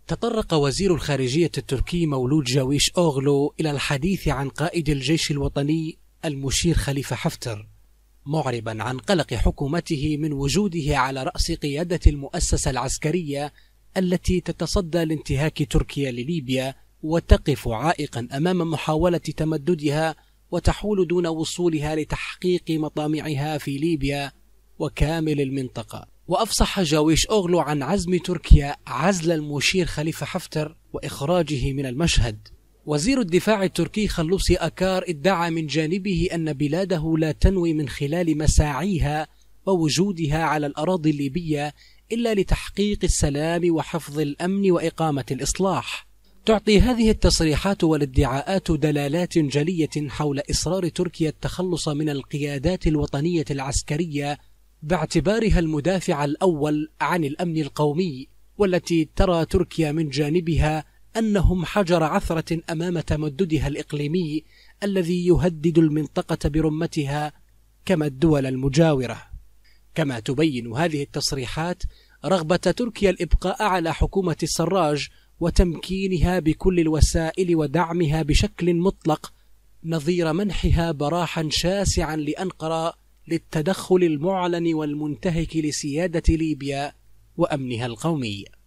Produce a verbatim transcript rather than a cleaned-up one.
تطرق وزير الخارجية التركي مولود جاويش أوغلو إلى الحديث عن قائد الجيش الوطني المشير خليفة حفتر، معربا عن قلق حكومته من وجوده على رأس قيادة المؤسسة العسكرية التي تتصدى لانتهاك تركيا لليبيا وتقف عائقا أمام محاولة تمددها وتحول دون وصولها لتحقيق مطامعها في ليبيا وكامل المنطقة. وأفصح جاويش أوغلو عن عزم تركيا عزل المشير خليفة حفتر وإخراجه من المشهد. وزير الدفاع التركي خلوصي أكار ادعى من جانبه أن بلاده لا تنوي من خلال مساعيها ووجودها على الأراضي الليبية إلا لتحقيق السلام وحفظ الأمن وإقامة الإصلاح. تعطي هذه التصريحات والادعاءات دلالات جلية حول إصرار تركيا التخلص من القيادات الوطنية العسكرية باعتبارها المدافع الأول عن الأمن القومي، والتي ترى تركيا من جانبها أنهم حجر عثرة أمام تمددها الإقليمي الذي يهدد المنطقة برمتها كما الدول المجاورة. كما تبين هذه التصريحات رغبة تركيا الإبقاء على حكومة السراج وتمكينها بكل الوسائل ودعمها بشكل مطلق، نظير منحها براحا شاسعا لأنقرة للتدخل المعلن والمنتهك لسيادة ليبيا وأمنها القومي.